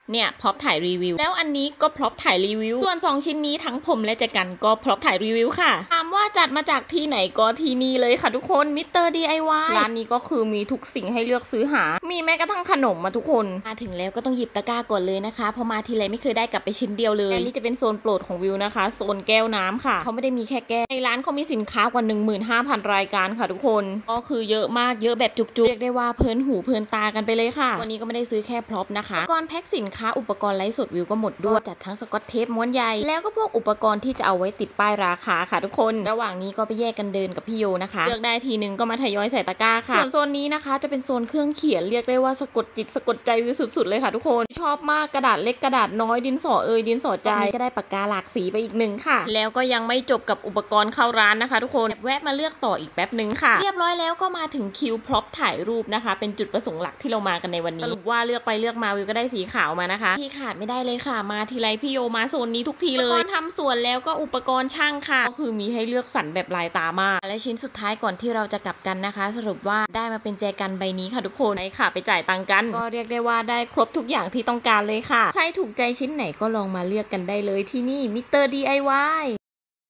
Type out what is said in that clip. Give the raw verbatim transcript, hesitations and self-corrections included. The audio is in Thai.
เนี่ยพร็อพถ่ายรีวิวแล้วอันนี้ก็พร็อพถ่ายรีวิวส่วนสองชิ้นนี้ทั้งผมและแจกันก็พร็อพถ่ายรีวิวค่ะถามว่าจัดมาจากที่ไหนก็ที่นี่เลยค่ะทุกคนมิสเตอร์ ดี ไอ วาย ร้านนี้ก็คือมีทุกสิ่งให้เลือกซื้อหามีแม้กระทั่งขนมมาทุกคนมาถึงแล้วก็ต้องหยิบตะกร้าก่อนเลยนะคะเพราะมาทีไรไม่เคยได้กลับไปชิ้นเดียวเลยอันนี้จะเป็นโซนโปรดของวิวนะคะโซนแก้วน้ำค่ะเขาไม่ได้มีแค่แก้วในร้านเขามีสินค้ากว่า หนึ่งหมื่นห้าพัน รายการค่ะทุกคนก็คือเยอะมากเยอะแบบจุกๆเรียกได้ว่าเพลินหูเพลินตากันไปเลยค่ะวันนี้ก็ไม่ได้ซื้อแค่พร็อพนะคะก่อนแพ็คสินค้าอุปกรณ์ไลฟ์สดวิวก็หมดด้วยจัดทั้งสกอตเทปม้วนใหญ่แล้วก็พวกอุปกรณ์ที่จะเอาไว้ติดป้ายราคาค่ะทุกคนระหว่างนี้ก็ไปแยกกันเดินกับพี่โยนะคะเลือกได้ทีนึงก็มาทยอยใส่ตะกร้าค่ะส่วนโซนนี้นะคะจะเป็นโซนเครื่องเขียนเรียกได้ว่าสะกดจิตสะกดใจวิวสุดๆเลยค่ะทุกคนชอบมากกระดาษเล็กกระดาษน้อยดินสอเอยดินสอใจก็ได้ปากกาหลากสีไปอีกหนึ่งค่ะแล้วก็ยังไม่จบกับอุปกรณ์เข้าร้านนะคะทุกคนแวะมาเลือกต่ออีกแป๊บนึงค่ะเรียบร้อยแล้วก็มาถึงคิวพร็อพถ่ายรูปนะคะเป็นจุดประสงค์หลักที่เรามากันในวันนี้สรุปว่าเลือกไปเลือกมาวิวก็ได้สีขาวมานะคะที่ขาดไม่ได้เลยค่ะมาทีไรพี่โยมาโซนนี้ทุกทีเลยทำสวนแล้วก็อุปกรณ์ช่างค่ะก็คือมีให้เลือกสรรแบบลายตามากและชิ้นสุดท้ายก่อนที่เราจะกลับกันนะคะสรุปว่าได้มาเป็นแจกันใบนี้ค่ะทุกคนไปค่ะไปจ่ายตังค์กันก็เรียกได้ว่าได้ครบทุกอย่างที่ต้องการเลยค่ะใครถูกใจชิ้นไหนก็ลองมาเลือกกันได้เลยที่นี่มิสเตอร์ ดี ไอ วาย